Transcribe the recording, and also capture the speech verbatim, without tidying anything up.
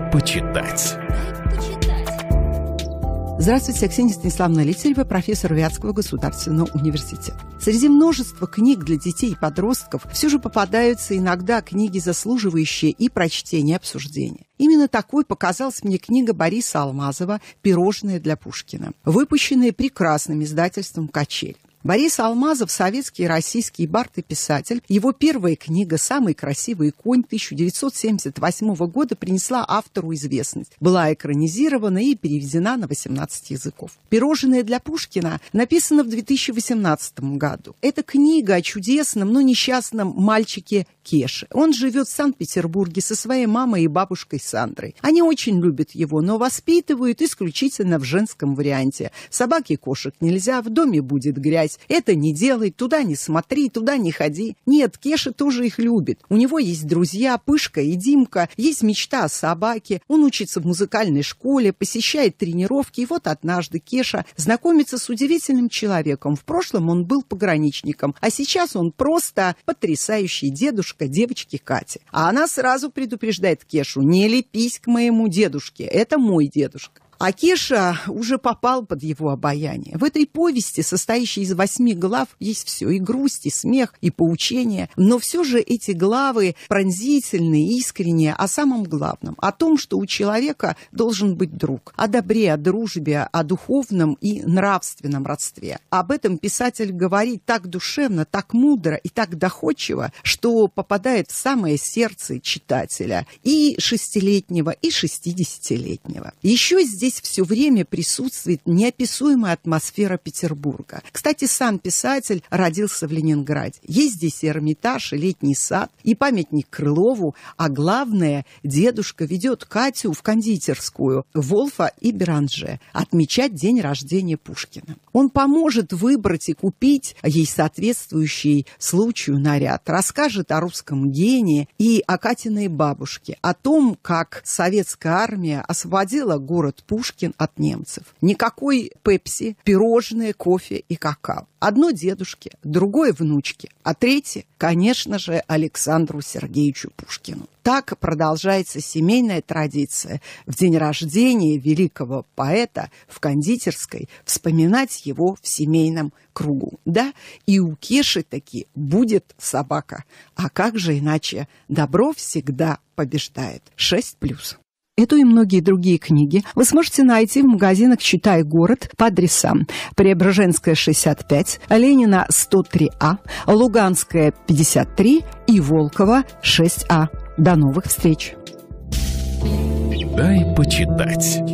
почитать. Здравствуйте, Ксения Станиславовна Литарева, профессор Вятского государственного университета. Среди множества книг для детей и подростков все же попадаются иногда книги, заслуживающие и прочтения, и обсуждения. Именно такой показалась мне книга Бориса Алмазова «Пирожные для Пушкина», выпущенная прекрасным издательством «Качель». Борис Алмазов – советский и российский бард и писатель. Его первая книга «Самый красивый конь» тысяча девятьсот семьдесят восьмого года принесла автору известность. Была экранизирована и переведена на восемнадцать языков. «Пирожные для Пушкина» написана в две тысячи восемнадцатом году. Это книга о чудесном, но несчастном мальчике Кеше. Он живет в Санкт-Петербурге со своей мамой и бабушкой Сандрой. Они очень любят его, но воспитывают исключительно в женском варианте. Собак и кошек нельзя, в доме будет грязь. Это не делай, туда не смотри, туда не ходи. Нет, Кеша тоже их любит. У него есть друзья Пышка и Димка, есть мечта о собаке. Он учится в музыкальной школе, посещает тренировки. И вот однажды Кеша знакомится с удивительным человеком. В прошлом он был пограничником, а сейчас он просто потрясающий дедушка девочки Кати. А она сразу предупреждает Кешу: не лепись к моему дедушке, это мой дедушка. А Кеша уже попал под его обаяние. В этой повести, состоящей из восьми глав, есть все: и грусть, и смех, и поучение. Но все же эти главы пронзительные, искренние о самом главном, о том, что у человека должен быть друг, о добре, о дружбе, о духовном и нравственном родстве. Об этом писатель говорит так душевно, так мудро и так доходчиво, что попадает в самое сердце читателя, и шестилетнего, и шестидесятилетнего. Еще здесь все время присутствует неописуемая атмосфера Петербурга. Кстати, сам писатель родился в Ленинграде. Есть здесь и Эрмитаж, и Летний сад, и памятник Крылову, а главное, дедушка ведет Катю в кондитерскую Волфа и Беранже отмечать день рождения Пушкина. Он поможет выбрать и купить ей соответствующий случаю наряд, расскажет о русском гении и о Катиной бабушке, о том, как советская армия освободила город Пушкин Пушкин от немцев. Никакой пепси, пирожные, кофе и какао. Одно дедушке, другое внучке, а третье, конечно же, Александру Сергеевичу Пушкину. Так продолжается семейная традиция в день рождения великого поэта в кондитерской вспоминать его в семейном кругу. Да, и у Кеши таки будет собака. А как же иначе? Добро всегда побеждает. шесть плюс. Эту и многие другие книги вы сможете найти в магазинах «Читай город» по адресам: Преображенская, шестьдесят пять, Ленина, сто три А, Луганская, пятьдесят три и Волкова, шесть А. До новых встреч! Дай почитать.